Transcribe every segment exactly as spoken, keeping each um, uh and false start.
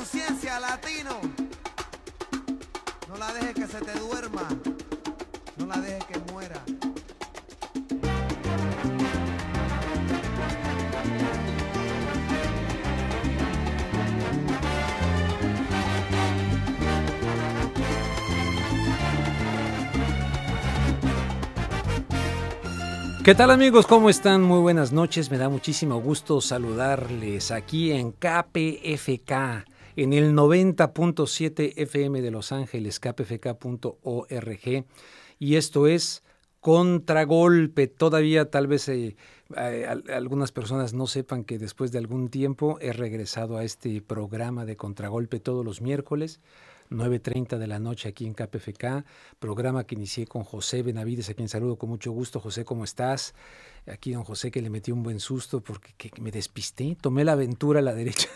conciencia, latino. No la dejes que se te duerma. No la dejes que muera. ¿Qué tal, amigos? ¿Cómo están? Muy buenas noches. Me da muchísimo gusto saludarles aquí en K P F K, en el noventa punto siete F M de Los Ángeles, k p f k punto org. Y esto es Contragolpe. Todavía tal vez eh, eh, algunas personas no sepan que después de algún tiempo he regresado a este programa de Contragolpe todos los miércoles, nueve treinta de la noche aquí en K P F K, programa que inicié con José Benavides, a quien saludo con mucho gusto. José, ¿cómo estás? Aquí don José, que le metió un buen susto porque que me despisté, tomé la aventura a la derecha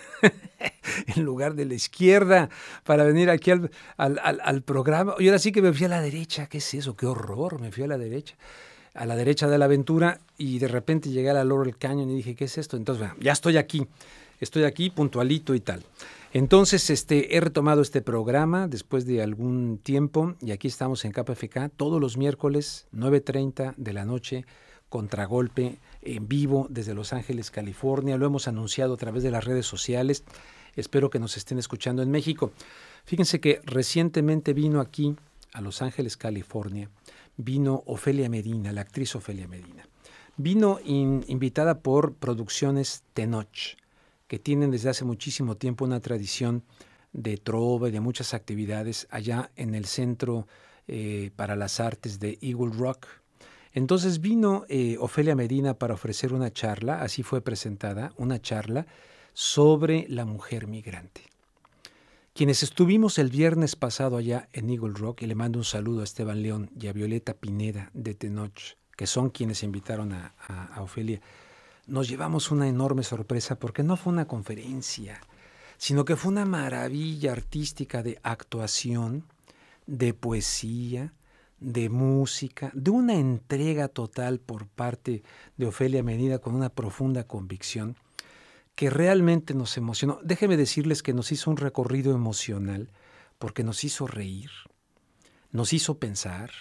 en lugar de la izquierda para venir aquí al, al, al, al programa. Y ahora sí que me fui a la derecha. ¿Qué es eso? ¡Qué horror! Me fui a la derecha. A la derecha de la aventura y de repente llegué a la Laurel Canyon y dije, ¿qué es esto? Entonces, bueno, ya estoy aquí. Estoy aquí puntualito y tal. Entonces, este, he retomado este programa después de algún tiempo y aquí estamos en K P F K todos los miércoles, nueve treinta de la noche, Contragolpe en vivo desde Los Ángeles, California. Lo hemos anunciado a través de las redes sociales. Espero que nos estén escuchando en México. Fíjense que recientemente vino aquí a Los Ángeles, California, vino Ofelia Medina, la actriz Ofelia Medina. Vino in, invitada por Producciones Tenoch, que tienen desde hace muchísimo tiempo una tradición de trova y de muchas actividades allá en el Centro eh, para las Artes de Eagle Rock. Entonces vino eh, Ofelia Medina para ofrecer una charla, así fue presentada, una charla sobre la mujer migrante. Quienes estuvimos el viernes pasado allá en Eagle Rock, y le mando un saludo a Esteban León y a Violeta Pineda de Tenoch, que son quienes invitaron a, a, a Ofelia, nos llevamos una enorme sorpresa porque no fue una conferencia, sino que fue una maravilla artística de actuación, de poesía, de música, de una entrega total por parte de Ofelia Medina con una profunda convicción que realmente nos emocionó. Déjenme decirles que nos hizo un recorrido emocional porque nos hizo reír, nos hizo pensar.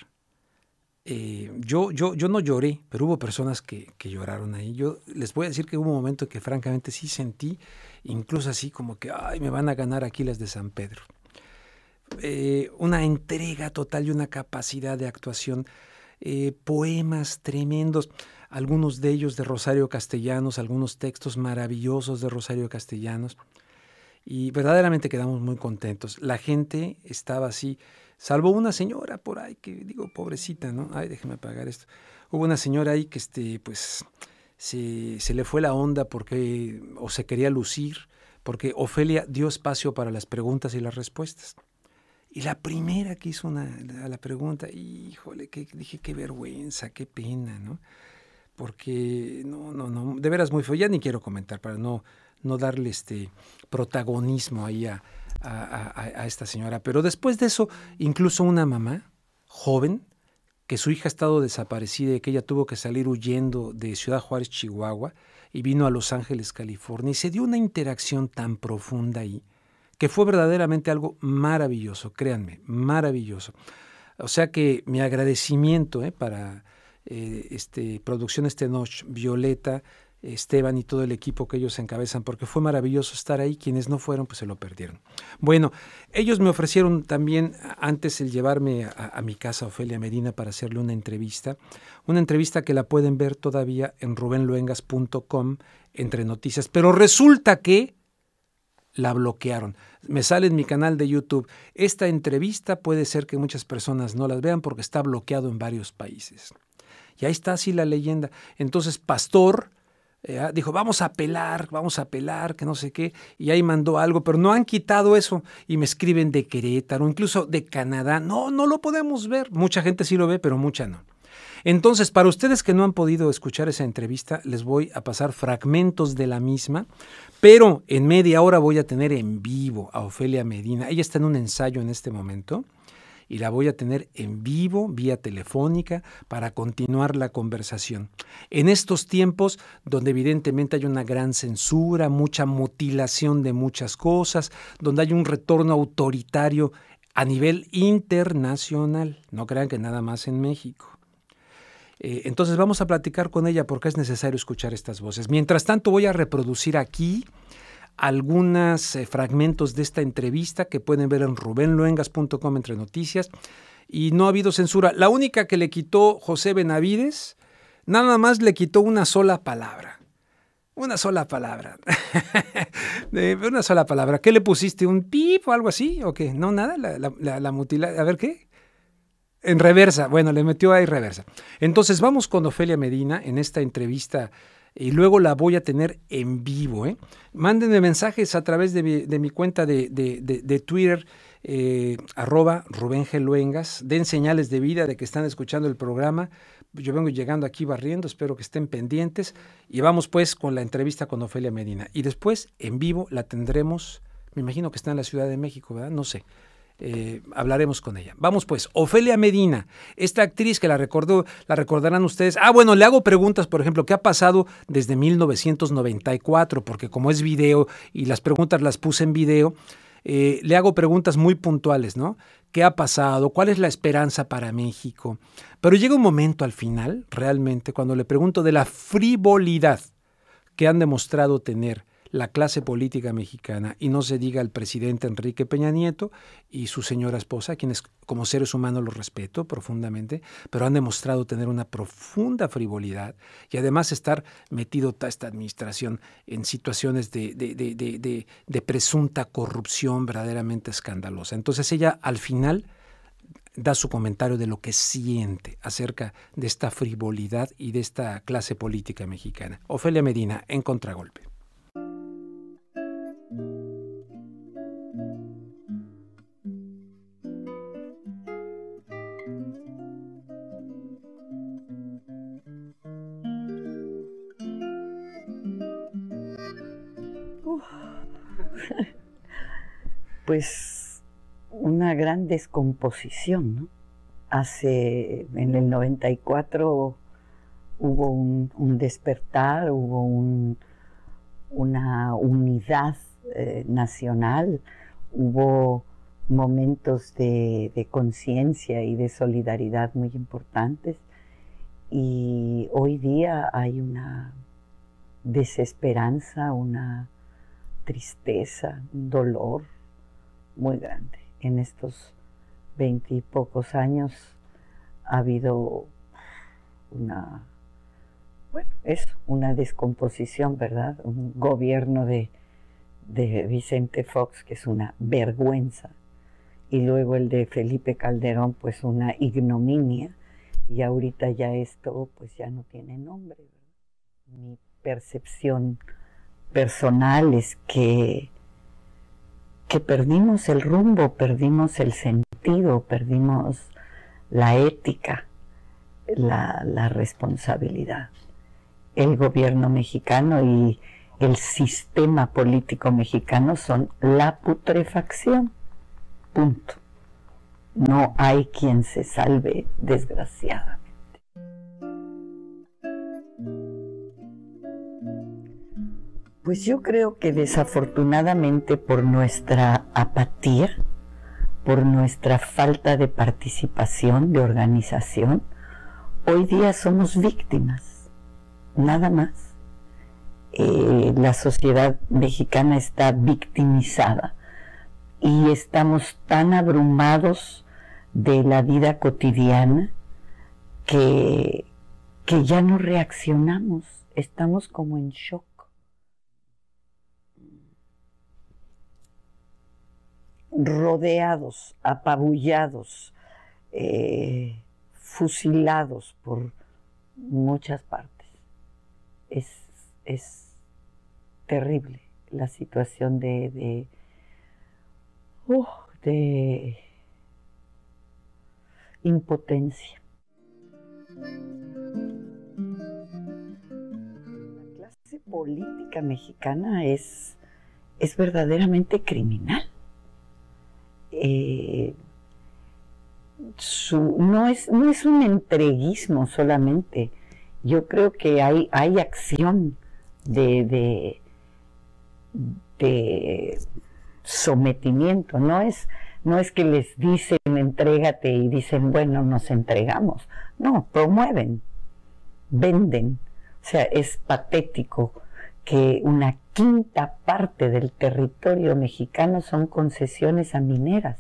Eh, yo, yo, yo no lloré, pero hubo personas que, que lloraron ahí. Yo les voy a decir que hubo un momento que francamente sí sentí, incluso así como que ay, me van a ganar aquí las de San Pedro. Eh, una entrega total y una capacidad de actuación, eh, poemas tremendos, algunos de ellos de Rosario Castellanos, algunos textos maravillosos de Rosario Castellanos, y verdaderamente quedamos muy contentos. La gente estaba así, salvo una señora por ahí que digo, pobrecita, ¿no? Ay, déjeme apagar esto. Hubo una señora ahí que este, pues se, se le fue la onda porque o se quería lucir, porque Ofelia dio espacio para las preguntas y las respuestas. Y la primera que hizo una, la, la pregunta, híjole, que dije, qué vergüenza, qué pena, ¿no? Porque no, no, no, de veras muy feo. Ya ni quiero comentar para no, no darle este protagonismo ahí a, a, a, a esta señora. Pero después de eso, incluso una mamá joven, que su hija ha estado desaparecida y que ella tuvo que salir huyendo de Ciudad Juárez, Chihuahua, y vino a Los Ángeles, California, y se dio una interacción tan profunda ahí, que fue verdaderamente algo maravilloso, créanme, maravilloso. O sea que mi agradecimiento eh, para eh, este, Producciones Tenoch, Violeta, Esteban y todo el equipo que ellos encabezan, porque fue maravilloso estar ahí. Quienes no fueron, pues se lo perdieron. Bueno, ellos me ofrecieron también, antes el llevarme a, a mi casa, Ofelia Medina, para hacerle una entrevista, una entrevista que la pueden ver todavía en ruben luengas punto com, entre noticias, pero resulta que la bloquearon. Me sale en mi canal de YouTube. Esta entrevista puede ser que muchas personas no las vean porque está bloqueado en varios países. Y ahí está así la leyenda. Entonces Pastor eh, dijo, vamos a apelar, vamos a apelar, que no sé qué, y ahí mandó algo, pero no han quitado eso. Y me escriben de Querétaro, incluso de Canadá. No, no lo podemos ver. Mucha gente sí lo ve, pero mucha no. Entonces, para ustedes que no han podido escuchar esa entrevista, les voy a pasar fragmentos de la misma, pero en media hora voy a tener en vivo a Ofelia Medina. Ella está en un ensayo en este momento y la voy a tener en vivo, vía telefónica, para continuar la conversación. En estos tiempos donde evidentemente hay una gran censura, mucha mutilación de muchas cosas, donde hay un retorno autoritario a nivel internacional, no crean que nada más en México. Eh, entonces vamos a platicar con ella porque es necesario escuchar estas voces. Mientras tanto voy a reproducir aquí algunos eh, fragmentos de esta entrevista que pueden ver en ruben luengas punto com entre noticias, y no ha habido censura. La única que le quitó José Benavides, nada más le quitó una sola palabra. Una sola palabra. Una sola palabra. ¿Qué le pusiste? ¿Un pip o algo así? ¿O qué? No, nada, la, la, la, la mutila. A ver, ¿qué? En reversa. Bueno, le metió ahí reversa. Entonces vamos con Ofelia Medina en esta entrevista y luego la voy a tener en vivo. ¿eh? Mándenme mensajes a través de mi, de mi cuenta de, de, de, de Twitter, eh, arroba Rubén G. Luengas. Den señales de vida de que están escuchando el programa. Yo vengo llegando aquí barriendo, espero que estén pendientes. Y vamos pues con la entrevista con Ofelia Medina. Y después, en vivo, la tendremos, me imagino que está en la Ciudad de México, ¿verdad? No sé. Eh, hablaremos con ella. Vamos pues, Ofelia Medina, esta actriz que la recordó, la recordarán ustedes. Ah, bueno, le hago preguntas, por ejemplo, ¿qué ha pasado desde mil novecientos noventa y cuatro? Porque como es video y las preguntas las puse en video, eh, le hago preguntas muy puntuales, ¿no? ¿Qué ha pasado? ¿Cuál es la esperanza para México? Pero llega un momento al final, realmente, cuando le pregunto de la frivolidad que han demostrado tener la clase política mexicana, y no se diga el presidente Enrique Peña Nieto y su señora esposa, quienes como seres humanos los respeto profundamente, pero han demostrado tener una profunda frivolidad y además estar metido toda esta administración en situaciones de, de, de, de, de, de presunta corrupción verdaderamente escandalosa. Entonces ella al final da su comentario de lo que siente acerca de esta frivolidad y de esta clase política mexicana. Ofelia Medina, en Contragolpe. Pues una gran descomposición, ¿no? Hace, en el noventa y cuatro hubo un, un despertar, hubo un, una unidad eh, nacional, hubo momentos de, de conciencia y de solidaridad muy importantes, y hoy día hay una desesperanza, una tristeza, un dolor muy grande. En estos veinte y pocos años ha habido una, bueno, eso, una descomposición, ¿verdad? Un gobierno de, de Vicente Fox, que es una vergüenza, y luego el de Felipe Calderón, pues una ignominia, y ahorita ya esto, pues ya no tiene nombre, ¿verdad? Mi percepción personal es que que perdimos el rumbo, perdimos el sentido, perdimos la ética, la, la responsabilidad. El gobierno mexicano y el sistema político mexicano son la putrefacción, punto. No hay quien se salve, desgraciadamente. Pues yo creo que desafortunadamente por nuestra apatía, por nuestra falta de participación, de organización, hoy día somos víctimas, nada más. Eh, la sociedad mexicana está victimizada y estamos tan abrumados de la vida cotidiana que, que ya no reaccionamos, estamos como en shock. Rodeados, apabullados, eh, fusilados por muchas partes. Es, es terrible la situación de, de, uh, de impotencia. La clase política mexicana es, es verdaderamente criminal. Eh, su, no, es, no es un entreguismo solamente. Yo creo que hay, hay acción de, de, de sometimiento. No es, no es que les dicen entrégate y dicen, bueno, nos entregamos. No, promueven, venden. O sea, es patético que una quinta parte del territorio mexicano son concesiones a mineras.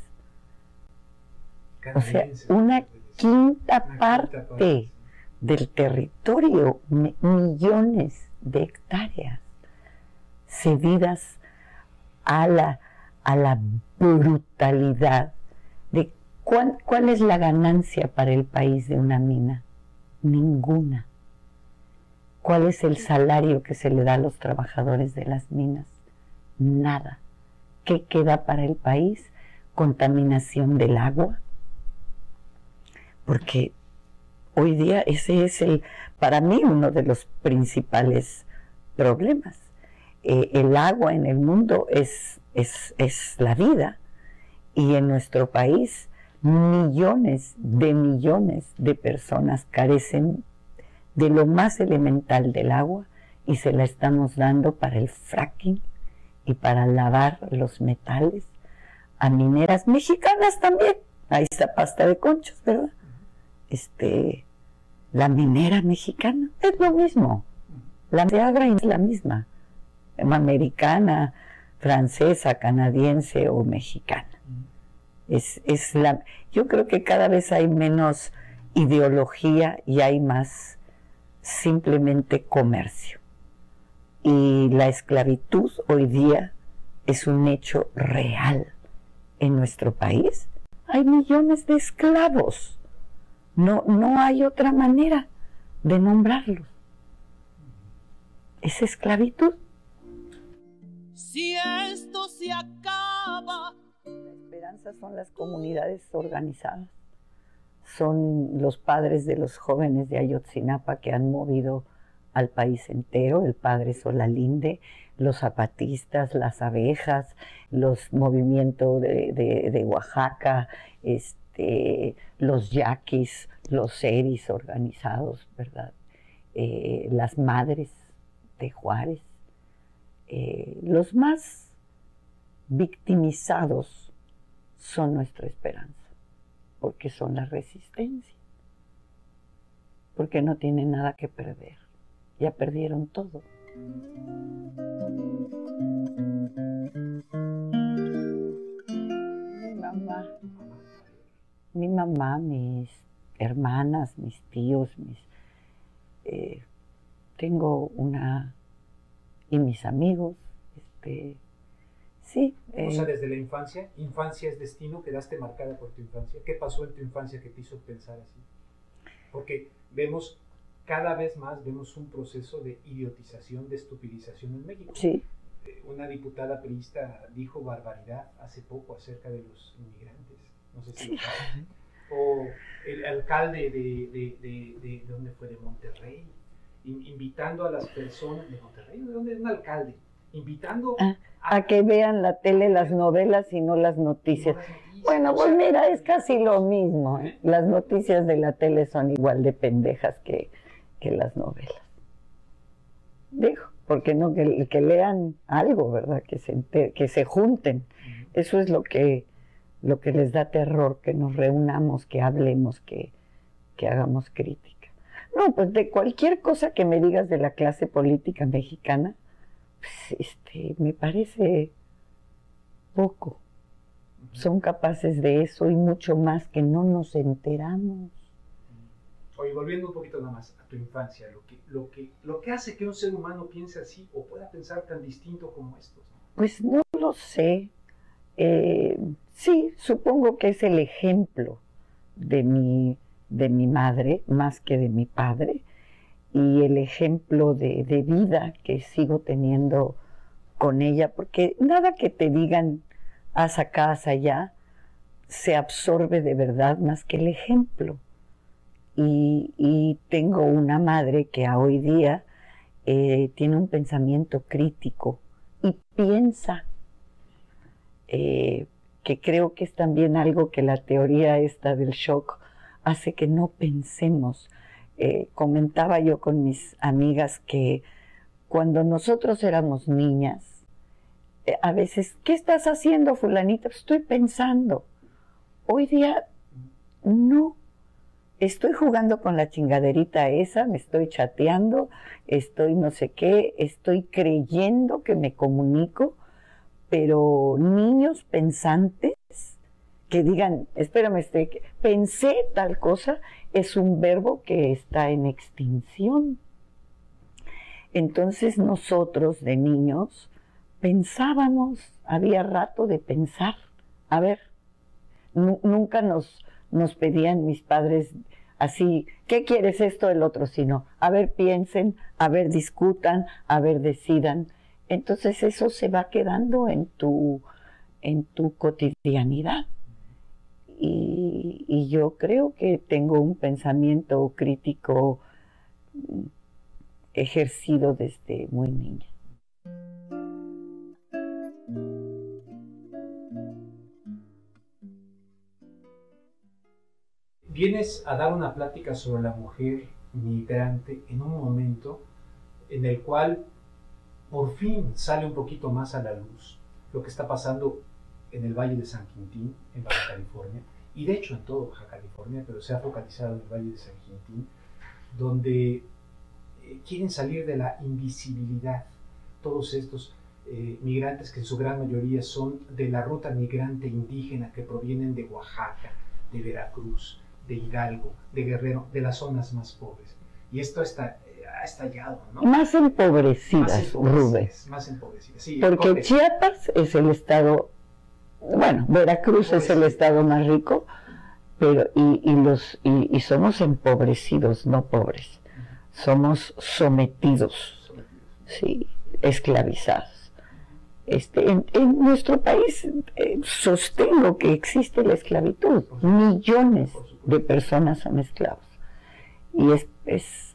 O sea, una quinta parte del territorio, millones de hectáreas cedidas a la, a la brutalidad de cuál, cuál es la ganancia para el país de una mina. Ninguna. ¿Cuál es el salario que se le da a los trabajadores de las minas? Nada. ¿Qué queda para el país? Contaminación del agua. Porque hoy día ese es el, para mí, uno de los principales problemas. Eh, el agua en el mundo es, es, es la vida, y en nuestro país millones de millones de personas carecen de lo más elemental del agua, y se la estamos dando para el fracking y para lavar los metales a mineras mexicanas también. Ahí está Pasta de Conchos, ¿verdad? Este, la minera mexicana es lo mismo. La Viagra es la misma, americana, francesa, canadiense o mexicana. Es, es la, yo creo que cada vez hay menos ideología y hay más simplemente comercio. Y la esclavitud hoy día es un hecho real. En nuestro país hay millones de esclavos. No, no hay otra manera de nombrarlos. Es esclavitud. Si esto se acaba. La esperanza son las comunidades organizadas. Son los padres de los jóvenes de Ayotzinapa que han movido al país entero, el padre Solalinde, los zapatistas, las abejas, los movimientos de, de, de Oaxaca, este, los yaquis, los seris organizados, ¿verdad? Eh, las madres de Juárez. Eh, los más victimizados son nuestra esperanza, porque son la resistencia, porque no tienen nada que perder, ya perdieron todo. Mi mamá, mi mamá, mis hermanas, mis tíos, mis, eh, tengo una, y mis amigos, este, sí. Eh, o sea, desde la infancia, infancia es destino, quedaste marcada por tu infancia. ¿Qué pasó en tu infancia que te hizo pensar así? Porque vemos, cada vez más vemos un proceso de idiotización, de estupidización en México. Sí. Eh, una diputada priista dijo barbaridad hace poco acerca de los inmigrantes. No sé si sí. Lo sabes. O el alcalde de, de, de, de, de ¿dónde fue? De Monterrey, in, invitando a las personas de Monterrey, ¿de dónde es un alcalde? Invitando ah, a, a que vean la tele, las novelas y no las noticias. No las noticias. Bueno, pues mira, es casi lo mismo. ¿eh? Las noticias de la tele son igual de pendejas que, que las novelas. Digo, porque no que, que lean algo, ¿verdad? Que se, enter, que se junten. Uh-huh. Eso es lo que, lo que les da terror, que nos reunamos, que hablemos, que, que hagamos crítica. No, pues de cualquier cosa que me digas de la clase política mexicana, pues este, me parece poco. Son capaces de eso y mucho más que no nos enteramos. Oye, volviendo un poquito nada más a tu infancia, lo que, lo que, lo que hace que un ser humano piense así o pueda pensar tan distinto como estos, ¿no? Pues no lo sé. Eh, sí, supongo que es el ejemplo de mi, de mi madre más que de mi padre, y el ejemplo de, de vida que sigo teniendo con ella, porque nada que te digan haz acá, haz allá, se absorbe de verdad más que el ejemplo. Y, y tengo una madre que a hoy día eh, tiene un pensamiento crítico y piensa, eh, que creo que es también algo que la teoría esta del shock hace que no pensemos. Eh, comentaba yo con mis amigas que cuando nosotros éramos niñas, eh, a veces, ¿qué estás haciendo, fulanita? Pues estoy pensando. Hoy día, no. Estoy jugando con la chingaderita esa, me estoy chateando, estoy no sé qué, estoy creyendo que me comunico, pero niños pensantes que digan, espérame, este, pensé tal cosa, es un verbo que está en extinción. Entonces nosotros de niños pensábamos, había rato de pensar. A ver, nunca nos, nos pedían mis padres así, ¿qué quieres esto el otro? Sino, a ver, piensen, a ver, discutan, a ver, decidan. Entonces eso se va quedando en tu, en tu cotidianidad. Y, y yo creo que tengo un pensamiento crítico ejercido desde muy niña. Vienes a dar una plática sobre la mujer migrante en un momento en el cual por fin sale un poquito más a la luz lo que está pasando en el Valle de San Quintín, en Baja California, y de hecho en todo Baja California, pero se ha focalizado en el Valle de San Quintín, donde eh, quieren salir de la invisibilidad todos estos eh, migrantes que en su gran mayoría son de la ruta migrante indígena que provienen de Oaxaca, de Veracruz, de Hidalgo, de Guerrero, de las zonas más pobres. Y esto está, eh, ha estallado, ¿no? Más empobrecidas, más empobrecidas Rubén. Más empobrecidas, sí. Porque Chiapas es el estado, bueno, Veracruz es el estado más rico, pero y, y los y, y somos empobrecidos, no pobres. Somos sometidos, sí, esclavizados. Este, en, en nuestro país eh, sostengo que existe la esclavitud. Millones de personas son esclavos. Y es, es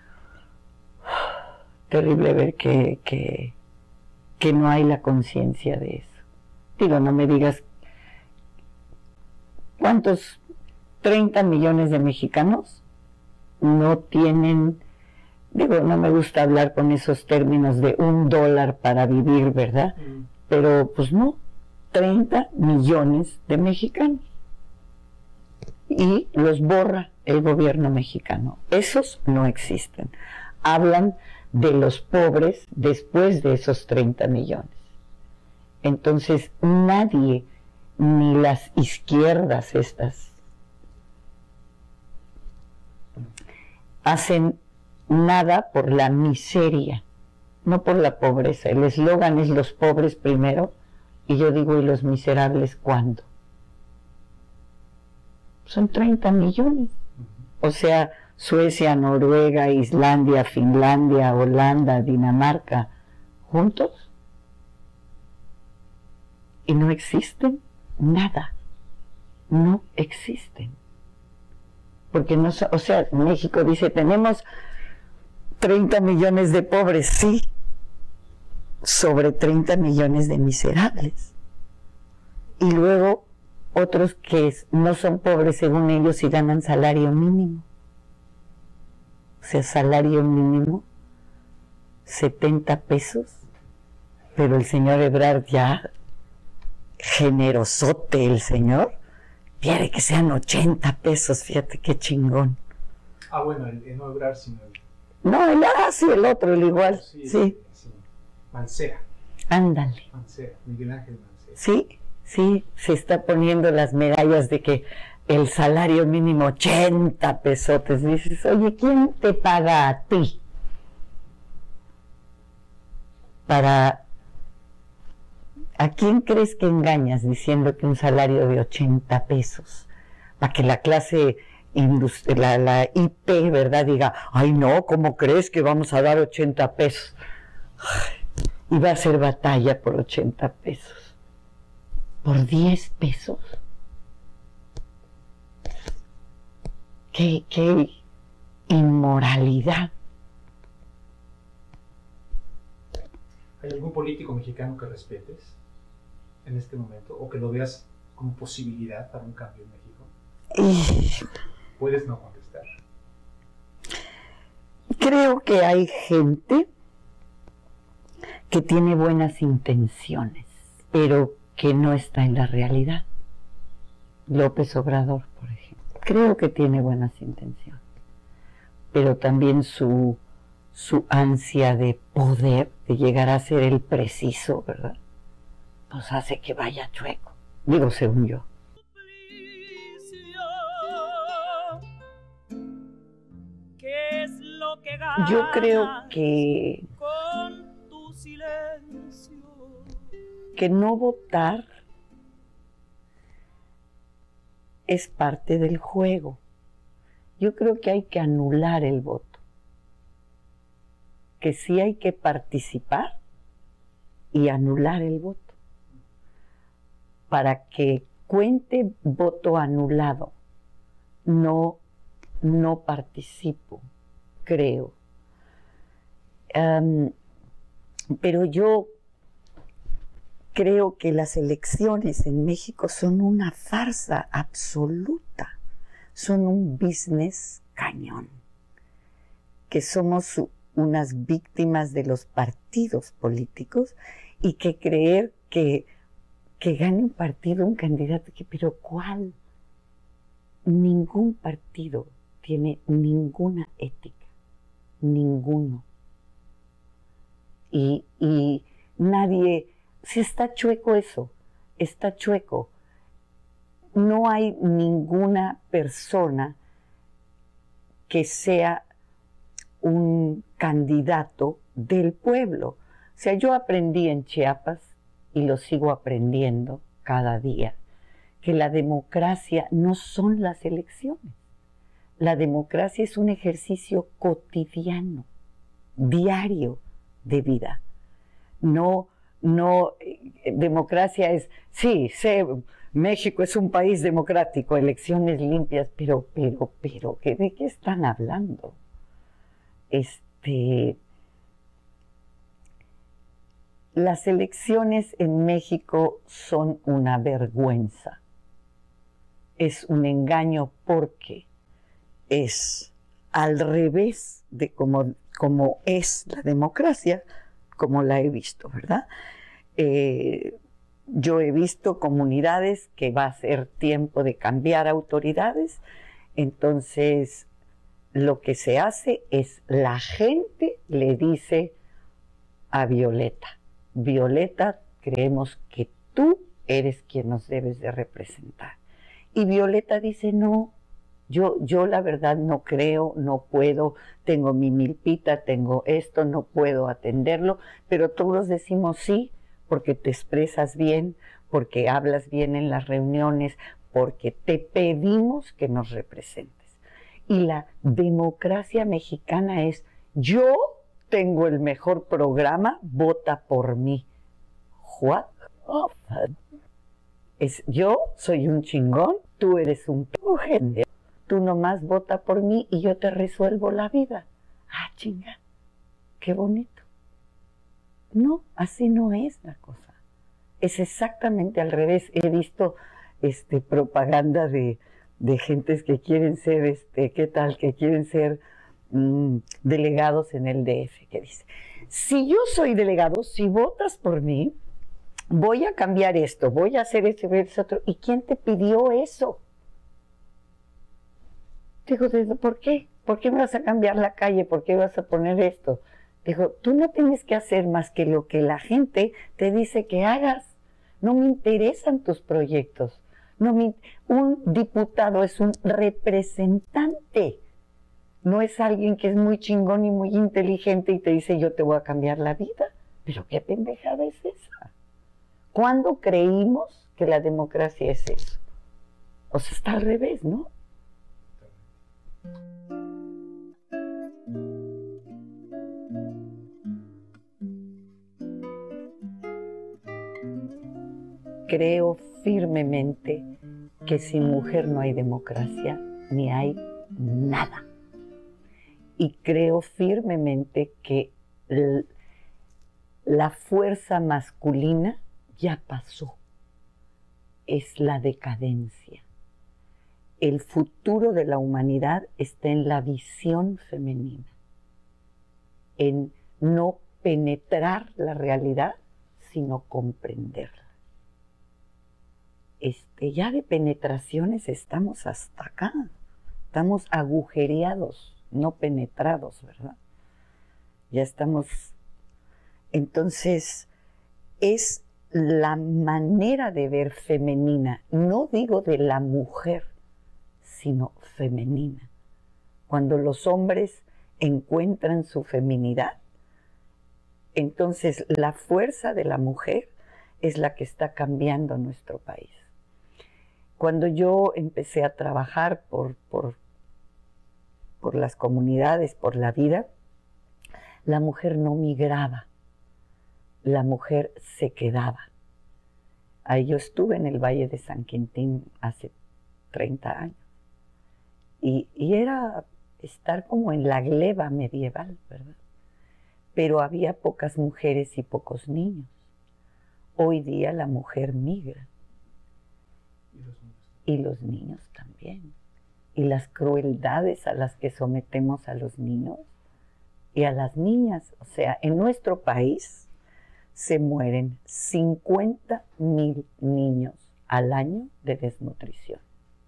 terrible ver que, que, que no hay la conciencia de eso. Digo, no me digas cuántos treinta millones de mexicanos no tienen, digo, no me gusta hablar con esos términos de un dólar para vivir, ¿verdad? Mm. Pero pues no, treinta millones de mexicanos. Y los borra el gobierno mexicano. Esos no existen. Hablan de los pobres después de esos treinta millones. Entonces nadie, ni las izquierdas estas, hacen nada por la miseria, no por la pobreza. El eslogan es los pobres primero, y yo digo, ¿y los miserables cuándo? Son treinta millones. O sea, Suecia, Noruega, Islandia, Finlandia, Holanda, Dinamarca, juntos. Y no existen nada. No existen. Porque no, o sea, México dice, tenemos treinta millones de pobres, sí, sobre treinta millones de miserables. Y luego otros que no son pobres según ellos y ganan salario mínimo. O sea, salario mínimo, setenta pesos, pero el señor Ebrard ya, generosote el señor, quiere que sean ochenta pesos, fíjate qué chingón. Ah, bueno, el, el no Ebrard, sino el... No, el, ah, sí, el otro, el igual, sí. sí. sí. Mancera. Ándale. Mancera, Miguel Ángel Mancera. Sí, sí, se está poniendo las medallas de que el salario mínimo ochenta pesotes. Dices, oye, ¿quién te paga a ti para... ¿A quién crees que engañas diciendo que un salario de ochenta pesos? Para que la clase, la, la I P, ¿verdad? Diga, ay no, ¿cómo crees que vamos a dar ochenta pesos? Ay, y va a ser batalla por ochenta pesos. ¿Por diez pesos? ¡Qué, qué inmoralidad! ¿Hay algún político mexicano que respetes? en este momento, o que lo veas como posibilidad para un cambio en México? Y Puedes no contestar. creo que hay gente que tiene buenas intenciones, pero que no está en la realidad. López Obrador, por ejemplo, creo que tiene buenas intenciones, pero también su, su ansia de poder, de llegar a ser el preciso, ¿verdad? Pues hace que vaya chueco, digo, según yo. ¿Qué es lo que Yo creo ganas que, con tu silencio? que no votar es parte del juego. Yo creo que hay que anular el voto, que sí hay que participar y anular el voto, para que cuente voto anulado. No, no participo, creo. Um, pero yo creo que las elecciones en México son una farsa absoluta. Son un business cañón. Que somos unas víctimas de los partidos políticos y que creer que, que gane un partido, un candidato, que, pero ¿cuál? Ningún partido tiene ninguna ética. Ninguno. Y, y nadie... Si está chueco eso, está chueco. No hay ninguna persona que sea un candidato del pueblo. O sea, yo aprendí en Chiapas, y lo sigo aprendiendo cada día, que la democracia no son las elecciones. La democracia es un ejercicio cotidiano, diario de vida. No... No, democracia es, sí, sé, México es un país democrático, elecciones limpias, pero, pero, pero, ¿qué, ¿de qué están hablando? Este, las elecciones en México son una vergüenza. Es un engaño porque es al revés de cómo, cómo es la democracia, como la he visto, ¿verdad? Eh, yo he visto comunidades que va a ser tiempo de cambiar autoridades, entonces lo que se hace es la gente le dice a Violeta, Violeta, creemos que tú eres quien nos debes de representar. Y Violeta dice, no, Yo, yo la verdad no creo, no puedo, tengo mi milpita, tengo esto, no puedo atenderlo, pero todos decimos sí, porque te expresas bien, porque hablas bien en las reuniones, porque te pedimos que nos representes. Y la democracia mexicana es, yo tengo el mejor programa, vota por mí. What? Oh, es, yo soy un chingón, tú eres un pujende. Tú nomás vota por mí y yo te resuelvo la vida. Ah, chinga, qué bonito. No, así no es la cosa. Es exactamente al revés. He visto este, propaganda de, de gentes que quieren ser, este, ¿qué tal? Que quieren ser mmm, delegados en el D F, que dice, si yo soy delegado, si votas por mí, voy a cambiar esto, voy a hacer esto, voy a hacer otro. ¿Y quién te pidió eso? Digo, ¿por qué? ¿Por qué me vas a cambiar la calle? ¿Por qué vas a poner esto? Digo, tú no tienes que hacer más que lo que la gente te dice que hagas. No me interesan tus proyectos. No me... Un diputado es un representante. No es alguien que es muy chingón y muy inteligente y te dice, yo te voy a cambiar la vida. Pero qué pendejada es esa. ¿Cuándo creímos que la democracia es eso? O sea, está al revés, ¿no? Creo firmemente que sin mujer no hay democracia, ni hay nada. Y creo firmemente que la fuerza masculina ya pasó. es la decadencia. El futuro de la humanidad está en la visión femenina, en no penetrar la realidad, sino comprenderla. Este, ya de penetraciones estamos hasta acá, estamos agujereados, no penetrados, ¿verdad? Ya estamos. Entonces, es la manera de ver femenina, no digo de la mujer, sino femenina. Cuando los hombres encuentran su feminidad, entonces la fuerza de la mujer es la que está cambiando nuestro país. Cuando yo empecé a trabajar por, por, por las comunidades, por la vida, la mujer no migraba, la mujer se quedaba. Ahí yo estuve en el Valle de San Quintín hace treinta años. Y, y era estar como en la gleba medieval, ¿verdad? Pero había pocas mujeres y pocos niños. Hoy día la mujer migra. Y los niños, y los niños también. Y las crueldades a las que sometemos a los niños y a las niñas. O sea, en nuestro país se mueren cincuenta mil niños al año de desnutrición.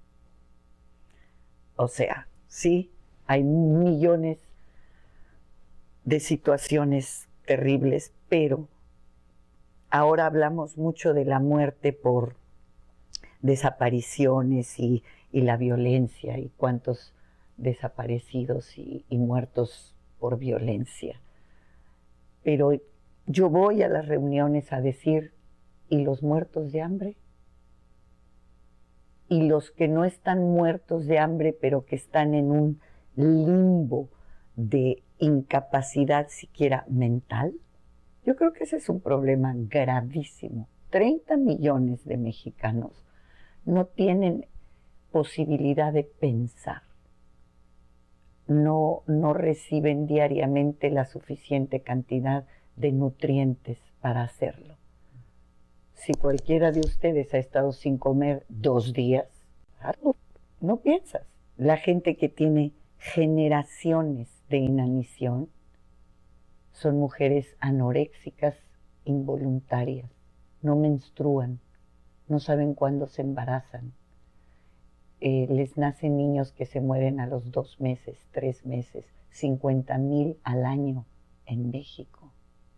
O sea, sí, hay millones de situaciones terribles, pero ahora hablamos mucho de la muerte por desapariciones y, y la violencia y cuántos desaparecidos y, y muertos por violencia. Pero yo voy a las reuniones a decir, ¿y los muertos de hambre? Y los que no están muertos de hambre, pero que están en un limbo de incapacidad siquiera mental. Yo creo que ese es un problema gravísimo. treinta millones de mexicanos no tienen posibilidad de pensar. No, no reciben diariamente la suficiente cantidad de nutrientes para hacerlo. Si cualquiera de ustedes ha estado sin comer dos días, hazlo. No piensas. La gente que tiene generaciones de inanición son mujeres anoréxicas involuntarias, no menstruan, no saben cuándo se embarazan. Eh, les nacen niños que se mueren a los dos meses, tres meses, cincuenta mil al año en México.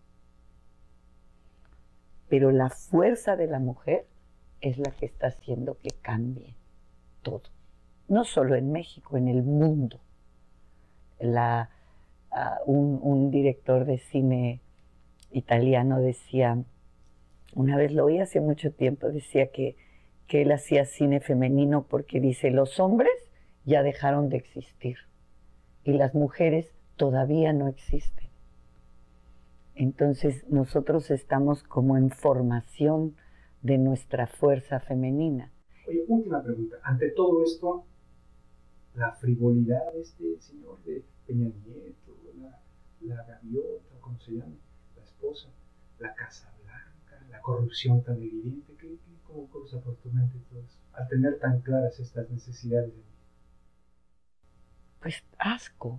Pero la fuerza de la mujer es la que está haciendo que cambie todo. No solo en México, en el mundo. La, uh, un, un director de cine italiano decía, una vez lo oí hace mucho tiempo, decía que, que él hacía cine femenino porque dice, los hombres ya dejaron de existir y las mujeres todavía no existen. Entonces nosotros estamos como en formación de nuestra fuerza femenina. Oye, última pregunta. Ante todo esto, la frivolidad de este señor de Peña Nieto, la, la gaviota, ¿cómo se llama? La esposa, la Casa Blanca, la corrupción tan evidente, ¿qué, qué, ¿cómo cruza por tu mente todo eso? Al tener tan claras estas necesidades. Pues asco,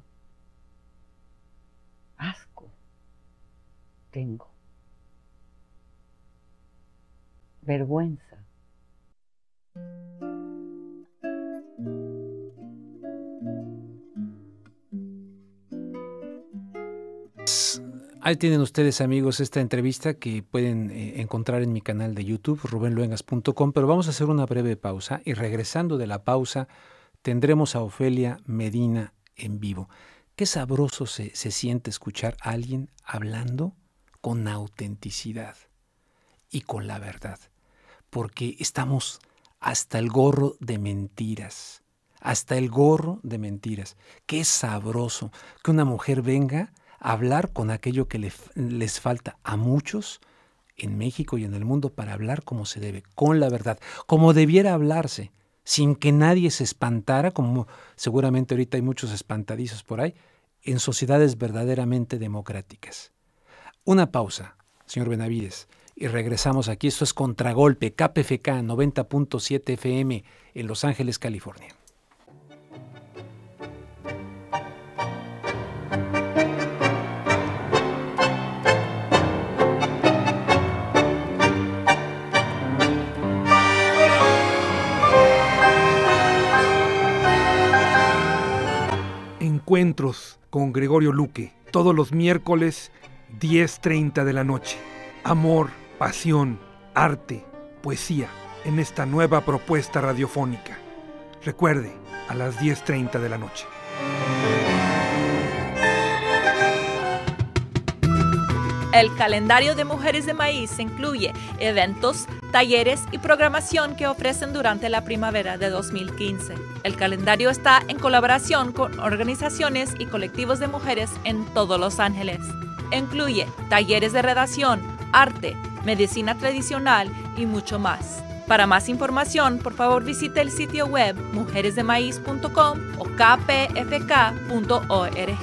asco tengo, vergüenza. Ahí tienen ustedes, amigos, esta entrevista que pueden eh, encontrar en mi canal de YouTube, ruben luengas punto com, pero vamos a hacer una breve pausa y regresando de la pausa tendremos a Ofelia Medina en vivo. Qué sabroso se, se siente escuchar a alguien hablando con autenticidad y con la verdad, porque estamos hasta el gorro de mentiras, hasta el gorro de mentiras. Qué sabroso que una mujer venga hablar con aquello que le, les falta a muchos en México y en el mundo para hablar como se debe, con la verdad, como debiera hablarse, sin que nadie se espantara, como seguramente ahorita hay muchos espantadizos por ahí, en sociedades verdaderamente democráticas. Una pausa, señor Benavides, y regresamos aquí. Esto es Contragolpe, K P F K noventa punto siete F M en Los Ángeles, California. Encuentros con Gregorio Luque, todos los miércoles, diez treinta de la noche. Amor, pasión, arte, poesía, en esta nueva propuesta radiofónica. Recuerde, a las diez treinta de la noche. El calendario de Mujeres de Maíz incluye eventos, talleres y programación que ofrecen durante la primavera de dos mil quince. El calendario está en colaboración con organizaciones y colectivos de mujeres en todo Los Ángeles. Incluye talleres de redacción, arte, medicina tradicional y mucho más. Para más información, por favor visite el sitio web mujeres de maíz punto com o k p f k punto org.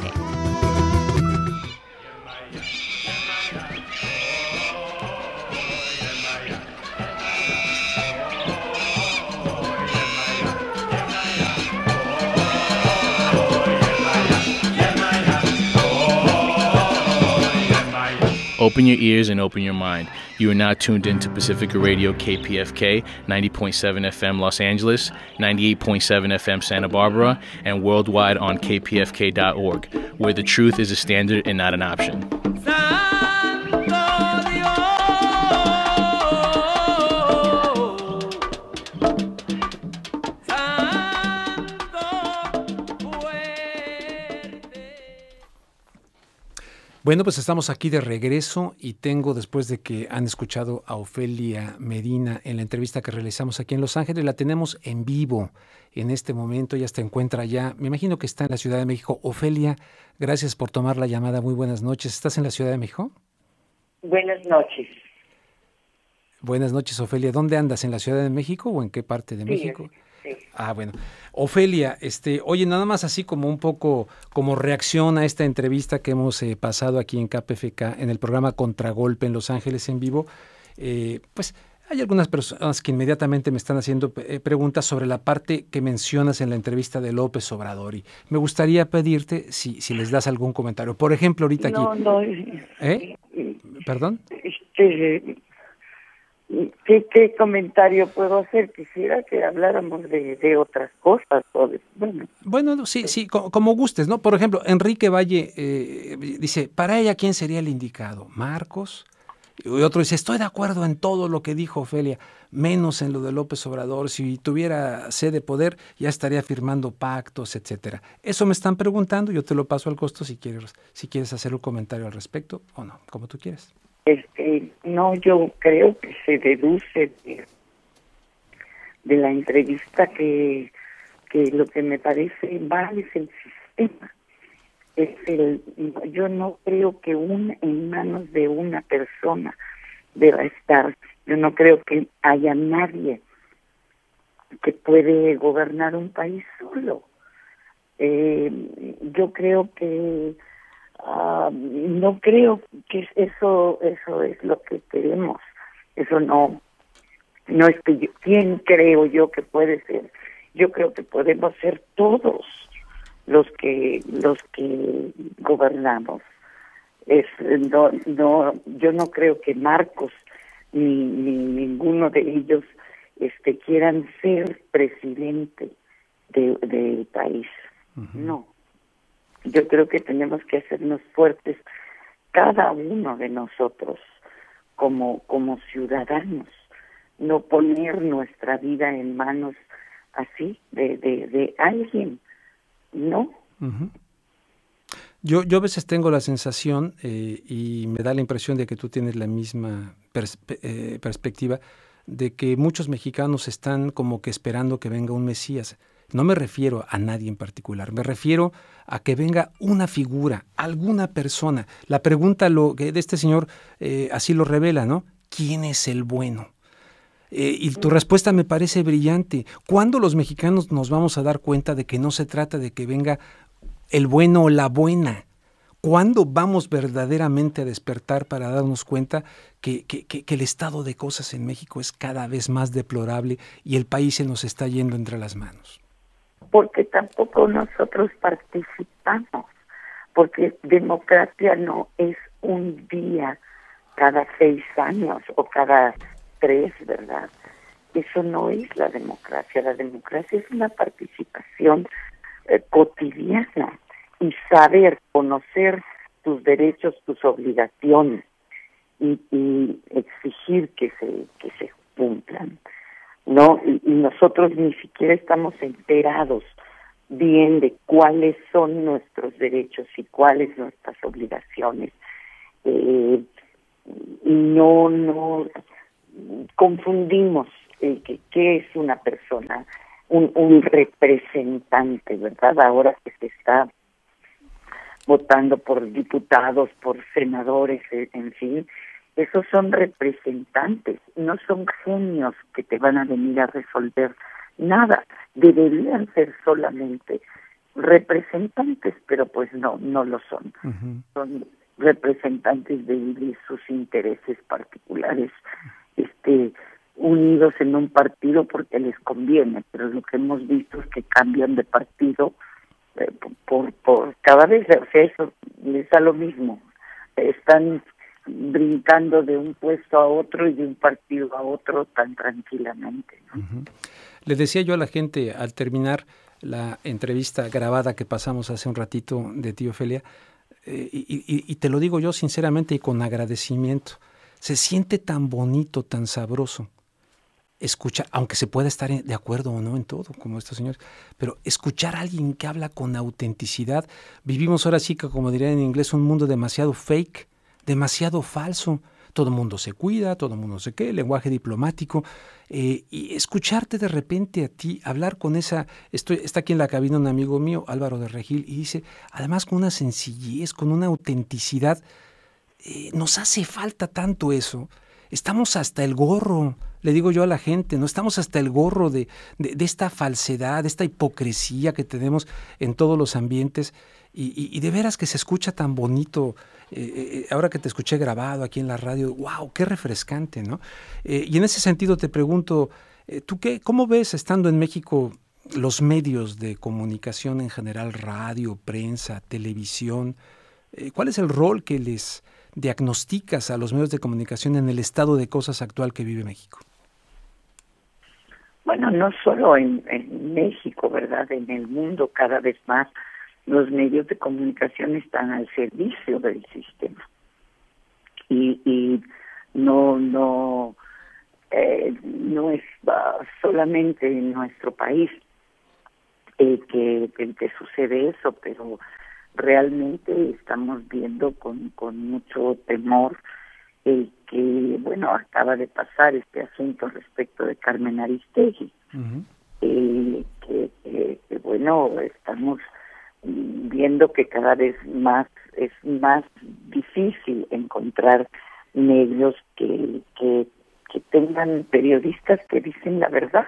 Open your ears and open your mind. You are now tuned in to Pacifica Radio K P F K, ninety point seven F M Los Angeles, ninety-eight point seven F M Santa Barbara, and worldwide on k p f k dot org, where the truth is a standard and not an option. Bueno, pues estamos aquí de regreso y tengo, después de que han escuchado a Ofelia Medina en la entrevista que realizamos aquí en Los Ángeles, la tenemos en vivo en este momento. Ella se encuentra ya, me imagino que está en la Ciudad de México. Ofelia, gracias por tomar la llamada. Muy buenas noches. ¿Estás en la Ciudad de México? Buenas noches. Buenas noches, Ofelia. ¿Dónde andas? ¿En la Ciudad de México o en qué parte de sí, México? Sí. Ah, bueno. Ofelia, este, oye, nada más así como un poco como reacción a esta entrevista que hemos eh, pasado aquí en K P F K, en el programa Contragolpe en Los Ángeles en vivo, eh, pues hay algunas personas que inmediatamente me están haciendo eh, preguntas sobre la parte que mencionas en la entrevista de López Obrador, y me gustaría pedirte si, si les das algún comentario. Por ejemplo, ahorita aquí... No, no. ¿Eh? ¿Perdón? Este... ¿Qué, ¿Qué comentario puedo hacer? Quisiera que habláramos de, de otras cosas. O de, bueno. bueno, sí, sí, como, como gustes, ¿no? Por ejemplo, Enrique Valle eh, dice, para ella, ¿quién sería el indicado? ¿Marcos? Y otro dice, estoy de acuerdo en todo lo que dijo Ofelia, menos en lo de López Obrador. Si tuviera sed de poder, ya estaría firmando pactos, etcétera. Eso me están preguntando, yo te lo paso al costo si quieres, si quieres hacer un comentario al respecto o no, como tú quieras. Este, no, yo creo que se deduce de, de la entrevista que, que lo que me parece mal es el sistema. Es el, yo no creo que un, en manos de una persona deba estar. Yo no creo que haya nadie que puede gobernar un país solo. Eh, yo creo que Uh, no creo que eso eso es lo que queremos. Eso no no es que yo, ¿quién creo yo que puede ser? Yo creo que podemos ser todos los que los que gobernamos. Es no no yo no creo que Marcos ni, ni ninguno de ellos este quieran ser presidente de del país. Uh-huh. No. Yo creo que tenemos que hacernos fuertes cada uno de nosotros como como ciudadanos, no poner nuestra vida en manos así de de, de alguien, ¿no? Uh-huh. Yo yo a veces tengo la sensación eh, y me da la impresión de que tú tienes la misma perspe- eh, perspectiva de que muchos mexicanos están como que esperando que venga un Mesías. No me refiero a nadie en particular, me refiero a que venga una figura, alguna persona. La pregunta lo, de este señor eh, así lo revela, ¿no? ¿Quién es el bueno? Eh, y tu respuesta me parece brillante. ¿Cuándo los mexicanos nos vamos a dar cuenta de que no se trata de que venga el bueno o la buena? ¿Cuándo vamos verdaderamente a despertar para darnos cuenta que, que, que, que el estado de cosas en México es cada vez más deplorable y el país se nos está yendo entre las manos? Porque tampoco nosotros participamos, porque democracia no es un día cada seis años o cada tres, ¿verdad? Eso no es la democracia. La democracia es una participación eh, cotidiana y saber, conocer tus derechos, tus obligaciones y, y exigir que se que se cumplan, ¿no? Y, y nosotros ni siquiera estamos enterados bien de cuáles son nuestros derechos y cuáles nuestras obligaciones. Eh, y no, no confundimos eh, que, qué es una persona, un, un representante, ¿verdad? Ahora que se está votando por diputados, por senadores, en fin, esos son representantes, no son genios que te van a venir a resolver nada. Deberían ser solamente representantes, pero pues no, no lo son. Uh-huh. Son representantes de, de sus intereses particulares, este, unidos en un partido porque les conviene, pero lo que hemos visto es que cambian de partido eh, por, por cada vez, o sea, eso les da lo mismo. Están brincando de un puesto a otro y de un partido a otro tan tranquilamente, ¿no? Uh-huh. Le decía yo a la gente al terminar la entrevista grabada que pasamos hace un ratito de ti, Ofelia, eh, y, y, y te lo digo yo sinceramente y con agradecimiento, se siente tan bonito, tan sabroso escuchar, aunque se pueda estar de acuerdo o no en todo, como estos señores, pero escuchar a alguien que habla con autenticidad. Vivimos ahora sí que, como dirían en inglés, un mundo demasiado fake, demasiado falso. Todo el mundo se cuida, todo el mundo se qué, lenguaje diplomático, eh, y escucharte de repente a ti, hablar con esa, estoy, está aquí en la cabina un amigo mío, Álvaro de Regil, y dice, además con una sencillez, con una autenticidad, eh, nos hace falta tanto eso. Estamos hasta el gorro, le digo yo a la gente, no estamos hasta el gorro de, de, de esta falsedad, de esta hipocresía que tenemos en todos los ambientes, y, y, y de veras que se escucha tan bonito. Eh, eh, ahora que te escuché grabado aquí en la radio, wow, qué refrescante, ¿no? Eh, y en ese sentido te pregunto, eh, ¿tú qué, cómo ves estando en México los medios de comunicación en general, radio, prensa, televisión? Eh, ¿Cuál es el rol que les diagnosticas a los medios de comunicación en el estado de cosas actual que vive México? Bueno, no solo en, en México, ¿verdad? En el mundo cada vez más los medios de comunicación están al servicio del sistema y, y no no eh, no es uh, solamente en nuestro país eh, que, que, que sucede eso, pero realmente estamos viendo con, con mucho temor el que, bueno, acaba de pasar este asunto respecto de Carmen Aristegui, uh-huh. eh, que, que, que bueno, estamos viendo que cada vez más es más difícil encontrar medios que que, que tengan periodistas que dicen la verdad.